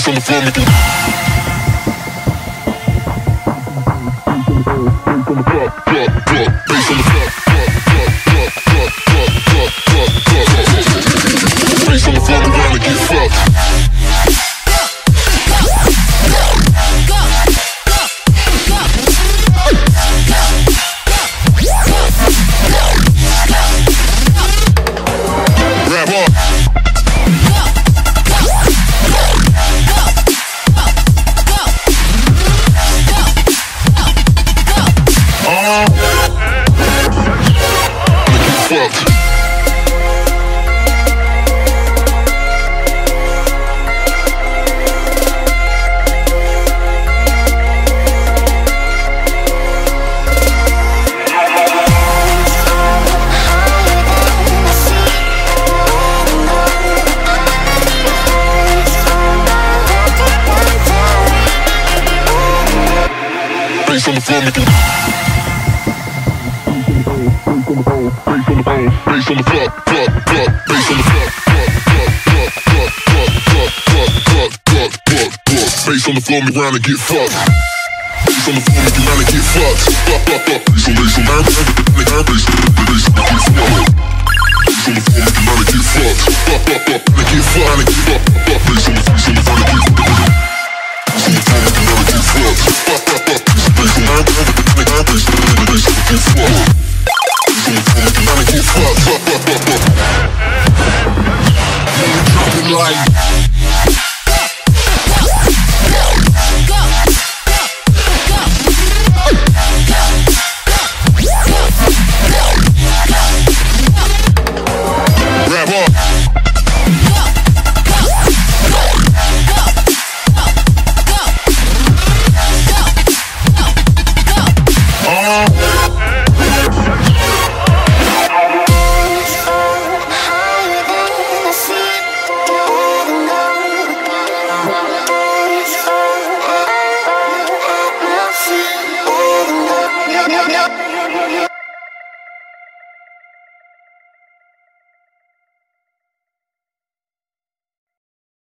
Bass on the floor, make it. Bass on the floor. Bass on the floor, around and get fucked. Bass on the floor, make it. Bass on the floor, bass on the floor, bass on the floor, make round and get fucked. Bass on the floor, make round and get fucked. Bass on the floor,